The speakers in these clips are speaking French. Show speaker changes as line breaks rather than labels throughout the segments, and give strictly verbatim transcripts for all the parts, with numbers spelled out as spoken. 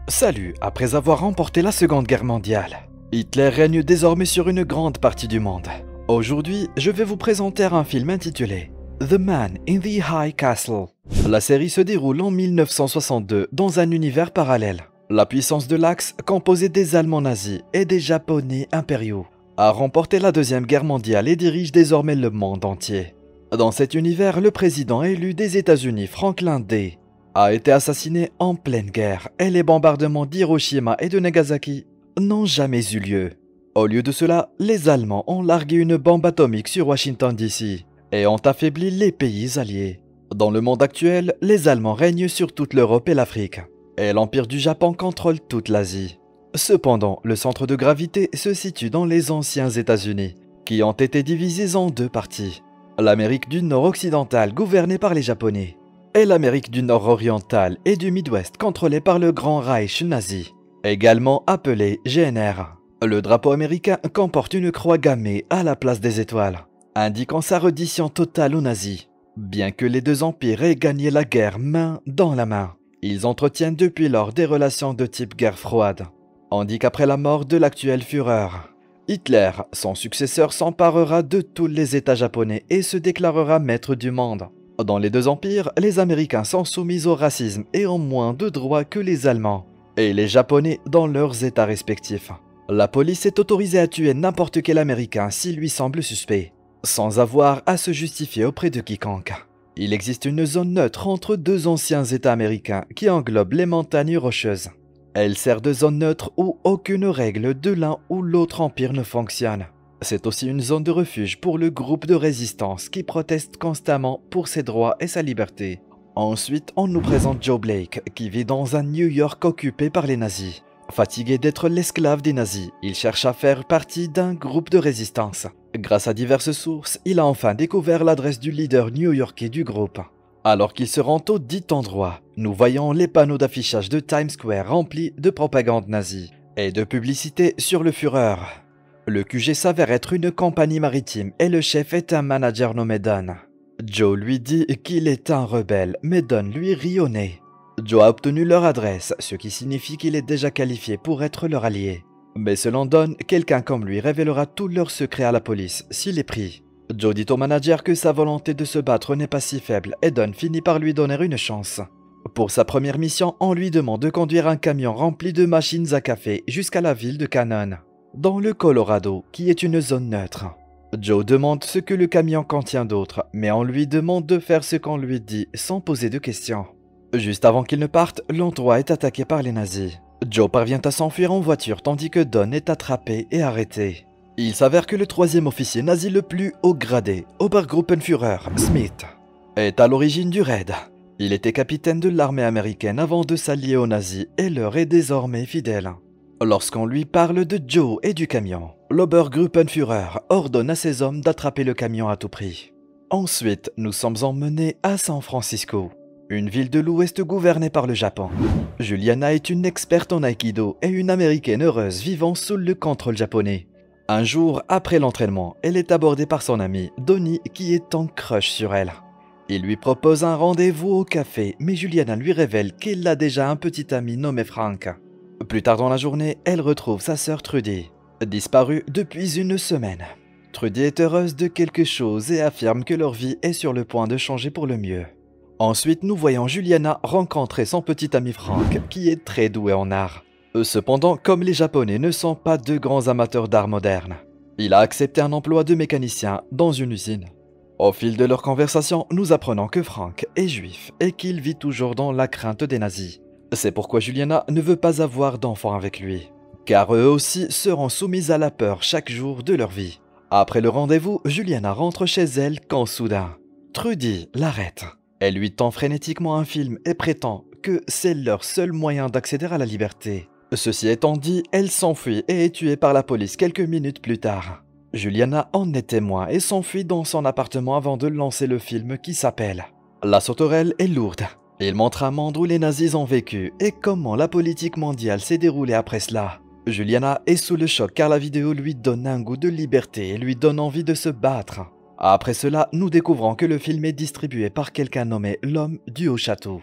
Salut, après avoir remporté la Seconde Guerre mondiale, Hitler règne désormais sur une grande partie du monde. Aujourd'hui, je vais vous présenter un film intitulé The Man in the High Castle. La série se déroule en mille neuf cent soixante-deux dans un univers parallèle. La puissance de l'Axe, composée des Allemands nazis et des Japonais impériaux, a remporté la Deuxième Guerre mondiale et dirige désormais le monde entier. Dans cet univers, le président élu des États-Unis, Franklin D., a été assassiné en pleine guerre et les bombardements d'Hiroshima et de Nagasaki n'ont jamais eu lieu. Au lieu de cela, les Allemands ont largué une bombe atomique sur Washington D C et ont affaibli les pays alliés. Dans le monde actuel, les Allemands règnent sur toute l'Europe et l'Afrique, et l'Empire du Japon contrôle toute l'Asie. Cependant, le centre de gravité se situe dans les anciens États-Unis, qui ont été divisés en deux parties. L'Amérique du Nord occidentale gouvernée par les Japonais, et l'Amérique du Nord orientale et du Midwest contrôlée par le Grand Reich nazi, également appelé G N R. Le drapeau américain comporte une croix gammée à la place des étoiles, indiquant sa reddition totale aux nazis. Bien que les deux empires aient gagné la guerre main dans la main, ils entretiennent depuis lors des relations de type guerre froide. On dit qu'après la mort de l'actuel Führer, Hitler, son successeur, s'emparera de tous les États japonais et se déclarera maître du monde. Dans les deux empires, les Américains sont soumis au racisme et ont moins de droits que les Allemands, et les Japonais dans leurs États respectifs. La police est autorisée à tuer n'importe quel Américain s'il lui semble suspect, sans avoir à se justifier auprès de quiconque. Il existe une zone neutre entre deux anciens États américains qui englobe les montagnes rocheuses. Elle sert de zone neutre où aucune règle de l'un ou l'autre empire ne fonctionne. C'est aussi une zone de refuge pour le groupe de résistance qui proteste constamment pour ses droits et sa liberté. Ensuite, on nous présente Joe Blake, qui vit dans un New York occupé par les nazis. Fatigué d'être l'esclave des nazis, il cherche à faire partie d'un groupe de résistance. Grâce à diverses sources, il a enfin découvert l'adresse du leader new-yorkais du groupe. Alors qu'il se rend au dit endroit, nous voyons les panneaux d'affichage de Times Square remplis de propagande nazie et de publicité sur le Führer. Le Q G s'avère être une compagnie maritime et le chef est un manager nommé Don. Joe lui dit qu'il est un rebelle, mais Don lui rit au nez. Joe a obtenu leur adresse, ce qui signifie qu'il est déjà qualifié pour être leur allié. Mais selon Don, quelqu'un comme lui révélera tous leurs secrets à la police s'il est pris. Joe dit au manager que sa volonté de se battre n'est pas si faible et Don finit par lui donner une chance. Pour sa première mission, on lui demande de conduire un camion rempli de machines à café jusqu'à la ville de Cannon, dans le Colorado, qui est une zone neutre. Joe demande ce que le camion contient d'autre, mais on lui demande de faire ce qu'on lui dit sans poser de questions. Juste avant qu'il ne parte, l'endroit est attaqué par les nazis. Joe parvient à s'enfuir en voiture tandis que Don est attrapé et arrêté. Il s'avère que le troisième officier nazi le plus haut gradé, Obergruppenführer Smith, est à l'origine du raid. Il était capitaine de l'armée américaine avant de s'allier aux nazis et leur est désormais fidèle. Lorsqu'on lui parle de Joe et du camion, l'Obergruppenführer ordonne à ses hommes d'attraper le camion à tout prix. Ensuite, nous sommes emmenés à San Francisco, une ville de l'Ouest gouvernée par le Japon. Juliana est une experte en Aikido et une américaine heureuse vivant sous le contrôle japonais. Un jour, après l'entraînement, elle est abordée par son ami, Donnie, qui est en crush sur elle. Il lui propose un rendez-vous au café, mais Juliana lui révèle qu'elle a déjà un petit ami nommé Frank. Plus tard dans la journée, elle retrouve sa sœur Trudy, disparue depuis une semaine. Trudy est heureuse de quelque chose et affirme que leur vie est sur le point de changer pour le mieux. Ensuite, nous voyons Juliana rencontrer son petit ami Frank, qui est très doué en art. Cependant, comme les Japonais ne sont pas de grands amateurs d'art moderne, il a accepté un emploi de mécanicien dans une usine. Au fil de leur conversation, nous apprenons que Frank est juif et qu'il vit toujours dans la crainte des nazis. C'est pourquoi Juliana ne veut pas avoir d'enfant avec lui, car eux aussi seront soumis à la peur chaque jour de leur vie. Après le rendez-vous, Juliana rentre chez elle quand soudain, Trudy l'arrête. Elle lui tend frénétiquement un film et prétend que c'est leur seul moyen d'accéder à la liberté. Ceci étant dit, elle s'enfuit et est tuée par la police quelques minutes plus tard. Juliana en est témoin et s'enfuit dans son appartement avant de lancer le film qui s'appelle « La sauterelle est lourde ». Il montre un monde où les nazis ont vécu et comment la politique mondiale s'est déroulée après cela. Juliana est sous le choc car la vidéo lui donne un goût de liberté et lui donne envie de se battre. Après cela, nous découvrons que le film est distribué par quelqu'un nommé l'homme du haut château.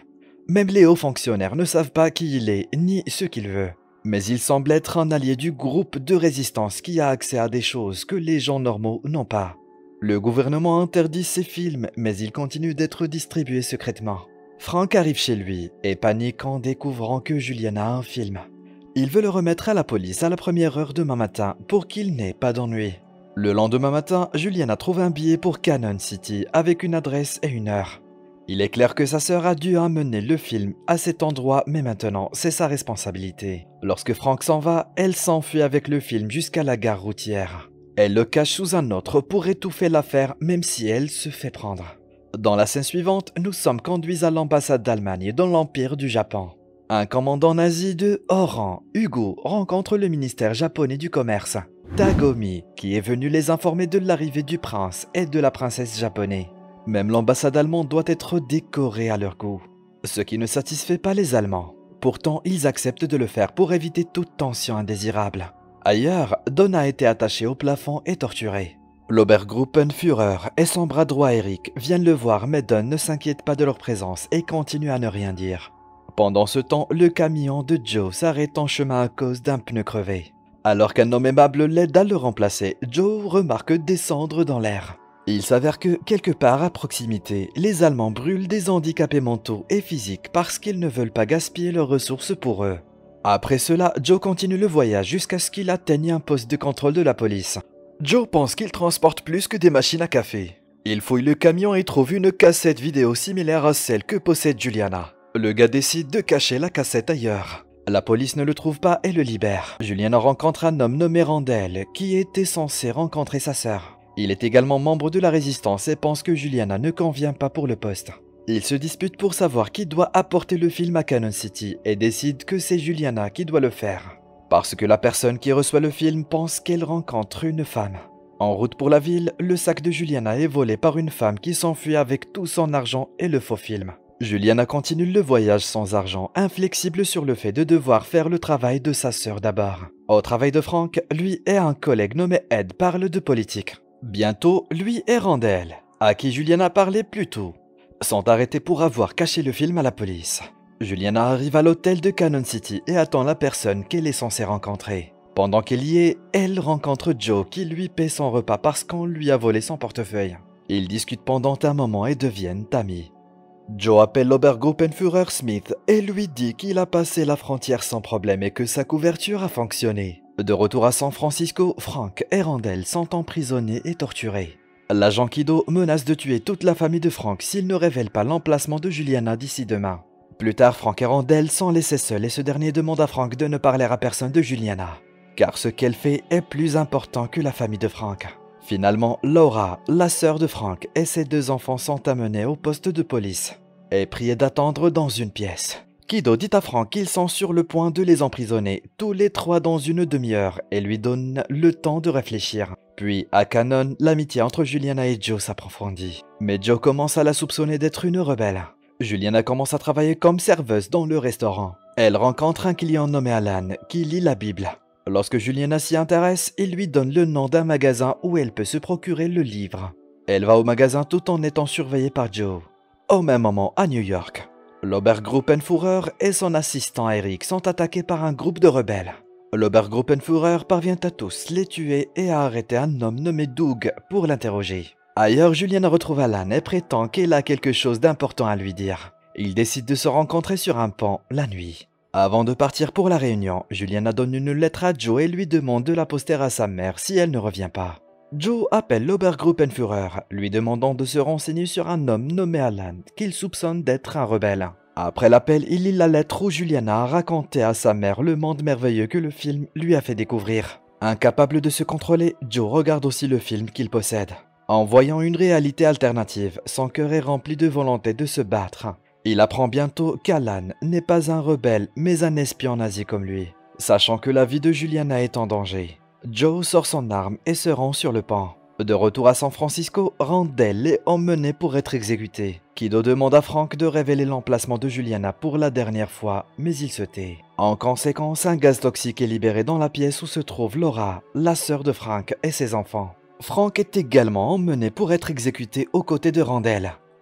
Même les hauts fonctionnaires ne savent pas qui il est ni ce qu'il veut. Mais il semble être un allié du groupe de résistance qui a accès à des choses que les gens normaux n'ont pas. Le gouvernement interdit ces films, mais ils continuent d'être distribués secrètement. Frank arrive chez lui et panique en découvrant que Julian a un film. Il veut le remettre à la police à la première heure demain matin pour qu'il n'ait pas d'ennui. Le lendemain matin, Julian a trouvé un billet pour Cannon City avec une adresse et une heure. Il est clair que sa sœur a dû amener le film à cet endroit, mais maintenant, c'est sa responsabilité. Lorsque Frank s'en va, elle s'enfuit avec le film jusqu'à la gare routière. Elle le cache sous un autre pour étouffer l'affaire, même si elle se fait prendre. Dans la scène suivante, nous sommes conduits à l'ambassade d'Allemagne dans l'Empire du Japon. Un commandant nazi de haut rang, Hugo, rencontre le ministère japonais du commerce, Tagomi, qui est venu les informer de l'arrivée du prince et de la princesse japonais. Même l'ambassade allemande doit être décorée à leur goût, ce qui ne satisfait pas les Allemands. Pourtant, ils acceptent de le faire pour éviter toute tension indésirable. Ailleurs, Don a été attaché au plafond et torturé. L'Obergruppenführer et son bras droit Eric viennent le voir, mais Don ne s'inquiète pas de leur présence et continue à ne rien dire. Pendant ce temps, le camion de Joe s'arrête en chemin à cause d'un pneu crevé. Alors qu'un homme aimable l'aide à le remplacer, Joe remarque descendre dans l'air. Il s'avère que, quelque part à proximité, les Allemands brûlent des handicapés mentaux et physiques parce qu'ils ne veulent pas gaspiller leurs ressources pour eux. Après cela, Joe continue le voyage jusqu'à ce qu'il atteigne un poste de contrôle de la police. Joe pense qu'il transporte plus que des machines à café. Il fouille le camion et trouve une cassette vidéo similaire à celle que possède Juliana. Le gars décide de cacher la cassette ailleurs. La police ne le trouve pas et le libère. Juliana rencontre un homme nommé Randall qui était censé rencontrer sa sœur. Il est également membre de la résistance et pense que Juliana ne convient pas pour le poste. Ils se disputent pour savoir qui doit apporter le film à Cannon City et décident que c'est Juliana qui doit le faire. Parce que la personne qui reçoit le film pense qu'elle rencontre une femme. En route pour la ville, le sac de Juliana est volé par une femme qui s'enfuit avec tout son argent et le faux film. Juliana continue le voyage sans argent, inflexible sur le fait de devoir faire le travail de sa sœur d'abord. Au travail de Frank, lui et un collègue nommé Ed parlent de politique. Bientôt, lui et Randall, à qui Juliana parlait plus tôt, sont arrêtés pour avoir caché le film à la police. Juliana arrive à l'hôtel de Cannon City et attend la personne qu'elle est censée rencontrer. Pendant qu'elle y est, elle rencontre Joe qui lui paie son repas parce qu'on lui a volé son portefeuille. Ils discutent pendant un moment et deviennent amis. Joe appelle l'Obergruppenführer Smith et lui dit qu'il a passé la frontière sans problème et que sa couverture a fonctionné. De retour à San Francisco, Frank et Randall sont emprisonnés et torturés. L'agent Kido menace de tuer toute la famille de Frank s'il ne révèle pas l'emplacement de Juliana d'ici demain. Plus tard, Frank et Randall sont laissés seuls et ce dernier demande à Frank de ne parler à personne de Juliana, car ce qu'elle fait est plus important que la famille de Frank. Finalement, Laura, la sœur de Frank, et ses deux enfants sont amenés au poste de police et priés d'attendre dans une pièce. Kido dit à Frank qu'ils sont sur le point de les emprisonner, tous les trois dans une demi-heure, et lui donne le temps de réfléchir. Puis, à Cannon, l'amitié entre Juliana et Joe s'approfondit. Mais Joe commence à la soupçonner d'être une rebelle. Juliana commence à travailler comme serveuse dans le restaurant. Elle rencontre un client nommé Alan, qui lit la Bible. Lorsque Juliana s'y intéresse, il lui donne le nom d'un magasin où elle peut se procurer le livre. Elle va au magasin tout en étant surveillée par Joe. Au même moment, à New York, l'Obergruppenführer et son assistant Eric sont attaqués par un groupe de rebelles. L'Obergruppenführer parvient à tous les tuer et à arrêter un homme nommé Doug pour l'interroger. Ailleurs, Juliana retrouve Alan et prétend qu'elle a quelque chose d'important à lui dire. Ils décident de se rencontrer sur un pont la nuit. Avant de partir pour la réunion, Juliana donne une lettre à Joe et lui demande de la poster à sa mère si elle ne revient pas. Joe appelle l'Obergruppenführer, lui demandant de se renseigner sur un homme nommé Alan, qu'il soupçonne d'être un rebelle. Après l'appel, il lit la lettre où Juliana a raconté à sa mère le monde merveilleux que le film lui a fait découvrir. Incapable de se contrôler, Joe regarde aussi le film qu'il possède. En voyant une réalité alternative, son cœur est rempli de volonté de se battre. Il apprend bientôt qu'Alan n'est pas un rebelle, mais un espion nazi comme lui. Sachant que la vie de Juliana est en danger, Joe sort son arme et se rend sur le pont. De retour à San Francisco, Randall est emmené pour être exécuté. Kido demande à Frank de révéler l'emplacement de Juliana pour la dernière fois, mais il se tait. En conséquence, un gaz toxique est libéré dans la pièce où se trouve Laura, la sœur de Frank et ses enfants. Frank est également emmené pour être exécuté aux côtés de Randall.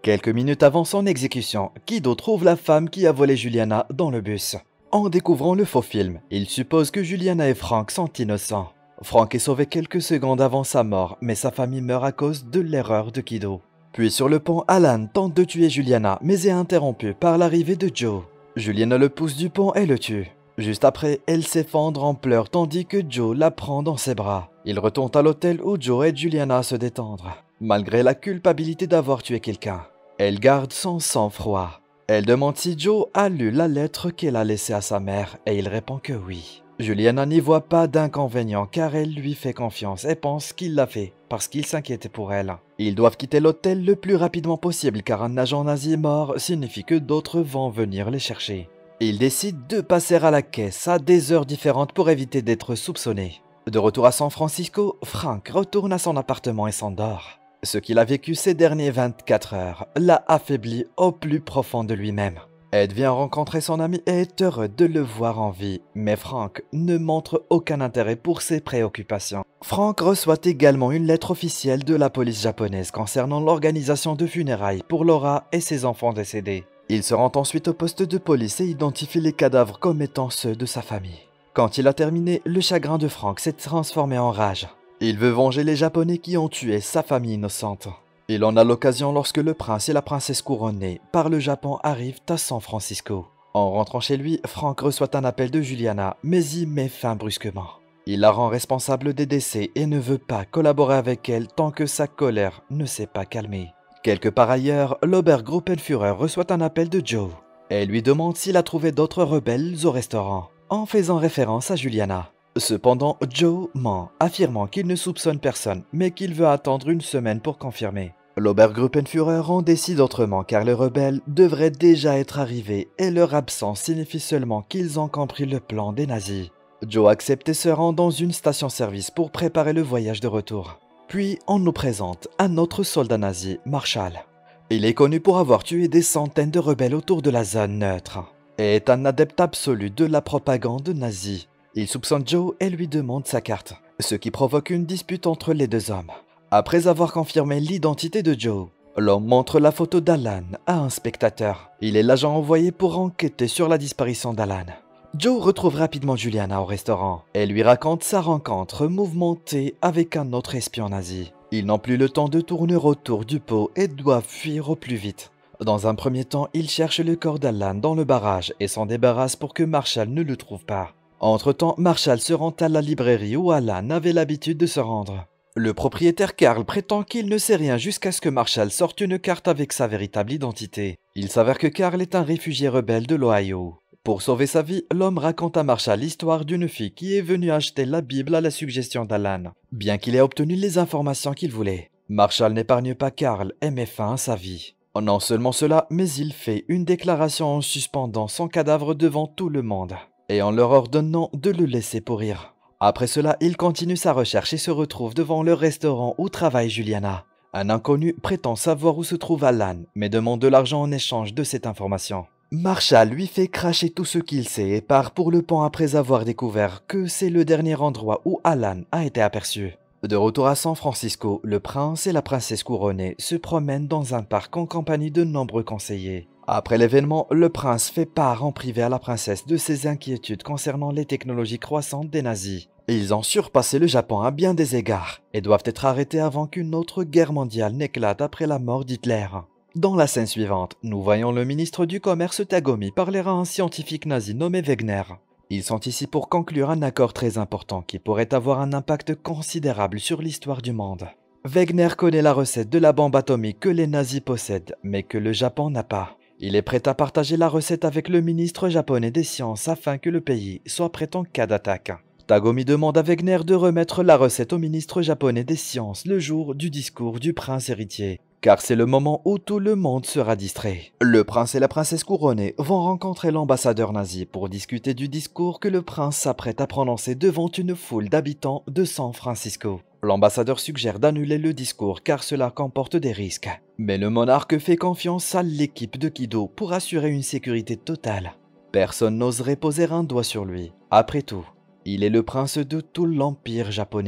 Quelques minutes avant son exécution, Kido trouve la femme qui a volé Juliana dans le bus. En découvrant le faux film, il suppose que Juliana et Frank sont innocents. Frank est sauvé quelques secondes avant sa mort, mais sa famille meurt à cause de l'erreur de Kido. Puis sur le pont, Alan tente de tuer Juliana, mais est interrompu par l'arrivée de Joe. Juliana le pousse du pont et le tue. Juste après, elle s'effondre en pleurs tandis que Joe la prend dans ses bras. Il retourne à l'hôtel où Joe aide Juliana à se détendre. Malgré la culpabilité d'avoir tué quelqu'un, elle garde son sang-froid. Elle demande si Joe a lu la lettre qu'elle a laissée à sa mère et il répond que oui. Juliana n'y voit pas d'inconvénient car elle lui fait confiance et pense qu'il l'a fait parce qu'il s'inquiétait pour elle. Ils doivent quitter l'hôtel le plus rapidement possible car un agent nazi mort signifie que d'autres vont venir les chercher. Ils décident de passer à la caisse à des heures différentes pour éviter d'être soupçonnés. De retour à San Francisco, Frank retourne à son appartement et s'endort. Ce qu'il a vécu ces dernières vingt-quatre heures l'a affaibli au plus profond de lui-même. Ed vient rencontrer son ami et est heureux de le voir en vie, mais Frank ne montre aucun intérêt pour ses préoccupations. Frank reçoit également une lettre officielle de la police japonaise concernant l'organisation de funérailles pour Laura et ses enfants décédés. Il se rend ensuite au poste de police et identifie les cadavres comme étant ceux de sa famille. Quand il a terminé, le chagrin de Frank s'est transformé en rage. Il veut venger les Japonais qui ont tué sa famille innocente. Il en a l'occasion lorsque le prince et la princesse couronnés par le Japon arrivent à San Francisco. En rentrant chez lui, Frank reçoit un appel de Juliana, mais y met fin brusquement. Il la rend responsable des décès et ne veut pas collaborer avec elle tant que sa colère ne s'est pas calmée. Quelque part ailleurs, l'Obergruppenführer reçoit un appel de Joe et lui demande s'il a trouvé d'autres rebelles au restaurant, en faisant référence à Juliana. Cependant, Joe ment, affirmant qu'il ne soupçonne personne, mais qu'il veut attendre une semaine pour confirmer. L'Obergruppenführer en décide autrement car les rebelles devraient déjà être arrivés et leur absence signifie seulement qu'ils ont compris le plan des nazis. Joe accepte et se rend dans une station-service pour préparer le voyage de retour. Puis on nous présente un autre soldat nazi, Marshall. Il est connu pour avoir tué des centaines de rebelles autour de la zone neutre et est un adepte absolu de la propagande nazie. Il soupçonne Joe et lui demande sa carte, ce qui provoque une dispute entre les deux hommes. Après avoir confirmé l'identité de Joe, l'homme montre la photo d'Alan à un spectateur. Il est l'agent envoyé pour enquêter sur la disparition d'Alan. Joe retrouve rapidement Juliana au restaurant et lui raconte sa rencontre mouvementée avec un autre espion nazi. Ils n'ont plus le temps de tourner autour du pot et doivent fuir au plus vite. Dans un premier temps, ils cherchent le corps d'Alan dans le barrage et s'en débarrassent pour que Marshall ne le trouve pas. Entre-temps, Marshall se rend à la librairie où Alan avait l'habitude de se rendre. Le propriétaire Carl prétend qu'il ne sait rien jusqu'à ce que Marshall sorte une carte avec sa véritable identité. Il s'avère que Carl est un réfugié rebelle de l'Ohio. Pour sauver sa vie, l'homme raconte à Marshall l'histoire d'une fille qui est venue acheter la Bible à la suggestion d'Alan, bien qu'il ait obtenu les informations qu'il voulait. Marshall n'épargne pas Carl et met fin à sa vie. Non seulement cela, mais il fait une déclaration en suspendant son cadavre devant tout le monde et en leur ordonnant de le laisser pourrir. Après cela, il continue sa recherche et se retrouve devant le restaurant où travaille Juliana. Un inconnu prétend savoir où se trouve Alan, mais demande de l'argent en échange de cette information. Marshall lui fait cracher tout ce qu'il sait et part pour le pont après avoir découvert que c'est le dernier endroit où Alan a été aperçu. De retour à San Francisco, le prince et la princesse couronnée se promènent dans un parc en compagnie de nombreux conseillers. Après l'événement, le prince fait part en privé à la princesse de ses inquiétudes concernant les technologies croissantes des nazis. Ils ont surpassé le Japon à bien des égards et doivent être arrêtés avant qu'une autre guerre mondiale n'éclate après la mort d'Hitler. Dans la scène suivante, nous voyons le ministre du Commerce Tagomi parler à un scientifique nazi nommé Wegener. Ils sont ici pour conclure un accord très important qui pourrait avoir un impact considérable sur l'histoire du monde. Wegener connaît la recette de la bombe atomique que les nazis possèdent, mais que le Japon n'a pas. Il est prêt à partager la recette avec le ministre japonais des sciences afin que le pays soit prêt en cas d'attaque. Tagomi demande à Wegener de remettre la recette au ministre japonais des sciences le jour du discours du prince héritier, car c'est le moment où tout le monde sera distrait. Le prince et la princesse couronnée vont rencontrer l'ambassadeur nazi pour discuter du discours que le prince s'apprête à prononcer devant une foule d'habitants de San Francisco. L'ambassadeur suggère d'annuler le discours car cela comporte des risques. Mais le monarque fait confiance à l'équipe de Kido pour assurer une sécurité totale. Personne n'oserait poser un doigt sur lui. Après tout, il est le prince de tout l'empire japonais.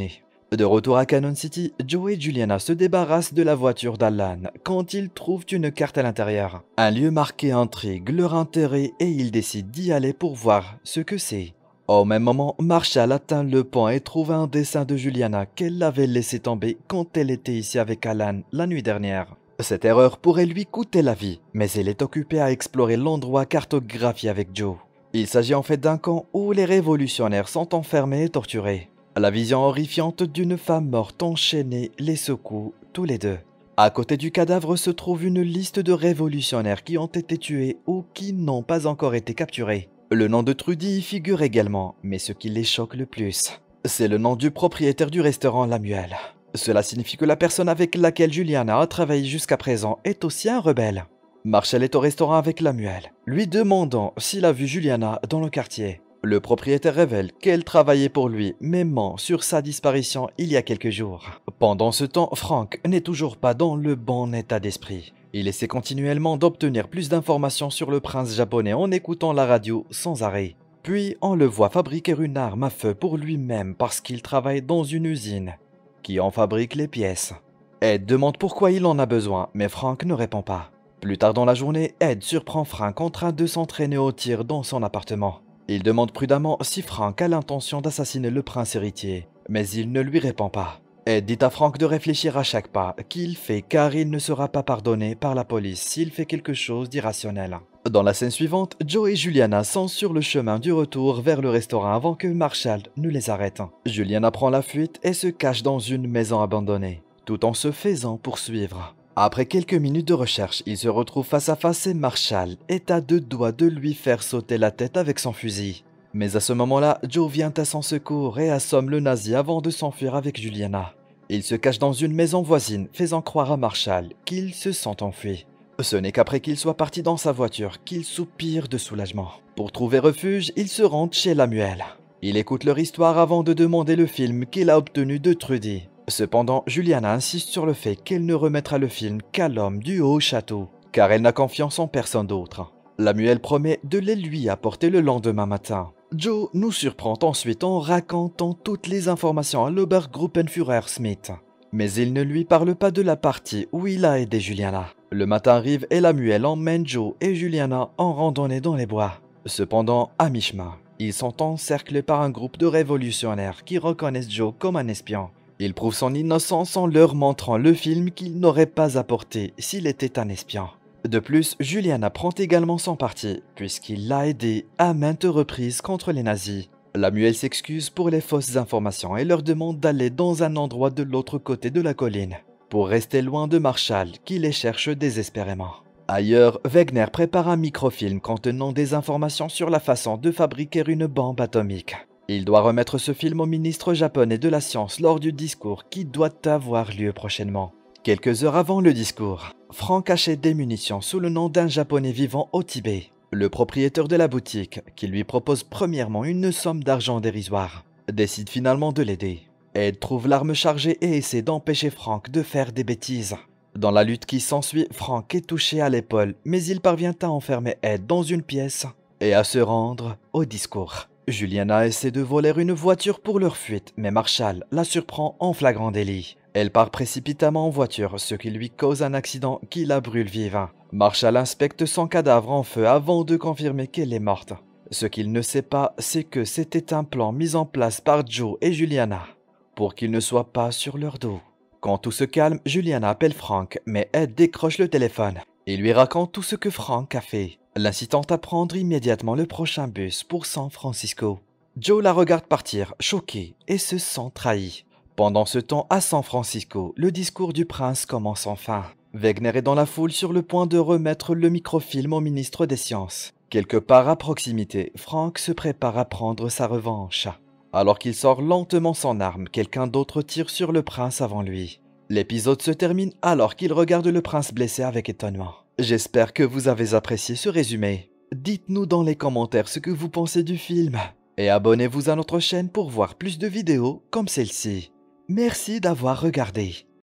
De retour à Cannon City, Joe et Juliana se débarrassent de la voiture d'Alan quand ils trouvent une carte à l'intérieur. Un lieu marqué intrigue leur intérêt et ils décident d'y aller pour voir ce que c'est. Au même moment, Marshall atteint le pont et trouve un dessin de Juliana qu'elle avait laissé tomber quand elle était ici avec Alan la nuit dernière. Cette erreur pourrait lui coûter la vie, mais elle est occupée à explorer l'endroit cartographié avec Joe. Il s'agit en fait d'un camp où les révolutionnaires sont enfermés et torturés. La vision horrifiante d'une femme morte enchaînée les secoue tous les deux. À côté du cadavre se trouve une liste de révolutionnaires qui ont été tués ou qui n'ont pas encore été capturés. Le nom de Trudy y figure également, mais ce qui les choque le plus, c'est le nom du propriétaire du restaurant Lamuel. Cela signifie que la personne avec laquelle Juliana a travaillé jusqu'à présent est aussi un rebelle. Marshall est au restaurant avec Lamuel, lui demandant s'il a vu Juliana dans le quartier. Le propriétaire révèle qu'elle travaillait pour lui, mais ment sur sa disparition il y a quelques jours. Pendant ce temps, Frank n'est toujours pas dans le bon état d'esprit. Il essaie continuellement d'obtenir plus d'informations sur le prince japonais en écoutant la radio sans arrêt. Puis on le voit fabriquer une arme à feu pour lui-même parce qu'il travaille dans une usine qui en fabrique les pièces. Ed demande pourquoi il en a besoin, mais Frank ne répond pas. Plus tard dans la journée, Ed surprend Frank en train de s'entraîner au tir dans son appartement. Il demande prudemment si Frank a l'intention d'assassiner le prince héritier, mais il ne lui répond pas. Ed dit à Frank de réfléchir à chaque pas qu'il fait car il ne sera pas pardonné par la police s'il fait quelque chose d'irrationnel. Dans la scène suivante, Joe et Juliana sont sur le chemin du retour vers le restaurant avant que Marshall ne les arrête. Juliana prend la fuite et se cache dans une maison abandonnée, tout en se faisant poursuivre. Après quelques minutes de recherche, il se retrouve face à face et Marshall est à deux doigts de lui faire sauter la tête avec son fusil. Mais à ce moment-là, Joe vient à son secours et assomme le nazi avant de s'enfuir avec Juliana. Il se cache dans une maison voisine, faisant croire à Marshall qu'il se sent enfui. Ce n'est qu'après qu'il soit parti dans sa voiture qu'il soupire de soulagement. Pour trouver refuge, il se rend chez Lamuel. Il écoute leur histoire avant de demander le film qu'il a obtenu de Trudy. Cependant, Juliana insiste sur le fait qu'elle ne remettra le film qu'à l'homme du haut château, car elle n'a confiance en personne d'autre. Lamuel promet de les lui apporter le lendemain matin. Joe nous surprend ensuite en racontant toutes les informations à l'Obergruppenführer Smith. Mais il ne lui parle pas de la partie où il a aidé Juliana. Le matin arrive et Lamuel emmène Joe et Juliana en randonnée dans les bois. Cependant, à mi-chemin, ils sont encerclés par un groupe de révolutionnaires qui reconnaissent Joe comme un espion. Il prouve son innocence en leur montrant le film qu'il n'aurait pas apporté s'il était un espion. De plus, Juliana prend également son parti, puisqu'il l'a aidé à maintes reprises contre les nazis. Lamuel s'excuse pour les fausses informations et leur demande d'aller dans un endroit de l'autre côté de la colline, pour rester loin de Marshall qui les cherche désespérément. Ailleurs, Wegener prépare un microfilm contenant des informations sur la façon de fabriquer une bombe atomique. Il doit remettre ce film au ministre japonais de la science lors du discours qui doit avoir lieu prochainement. Quelques heures avant le discours, Frank achète des munitions sous le nom d'un japonais vivant au Tibet. Le propriétaire de la boutique, qui lui propose premièrement une somme d'argent dérisoire, décide finalement de l'aider. Ed trouve l'arme chargée et essaie d'empêcher Frank de faire des bêtises. Dans la lutte qui s'ensuit, Frank est touché à l'épaule, mais il parvient à enfermer Ed dans une pièce et à se rendre au discours. Juliana essaie de voler une voiture pour leur fuite, mais Marshall la surprend en flagrant délit. Elle part précipitamment en voiture, ce qui lui cause un accident qui la brûle vive. Marshall inspecte son cadavre en feu avant de confirmer qu'elle est morte. Ce qu'il ne sait pas, c'est que c'était un plan mis en place par Joe et Juliana, pour qu'ils ne soient pas sur leur dos. Quand tout se calme, Juliana appelle Frank, mais Ed décroche le téléphone. Il lui raconte tout ce que Frank a fait, l'incitant à prendre immédiatement le prochain bus pour San Francisco. Joe la regarde partir, choqué, et se sent trahi. Pendant ce temps, à San Francisco, le discours du prince commence enfin. Wegener est dans la foule sur le point de remettre le microfilm au ministre des Sciences. Quelque part à proximité, Frank se prépare à prendre sa revanche. Alors qu'il sort lentement son arme, quelqu'un d'autre tire sur le prince avant lui. L'épisode se termine alors qu'il regarde le prince blessé avec étonnement. J'espère que vous avez apprécié ce résumé. Dites-nous dans les commentaires ce que vous pensez du film. Et abonnez-vous à notre chaîne pour voir plus de vidéos comme celle-ci. Merci d'avoir regardé.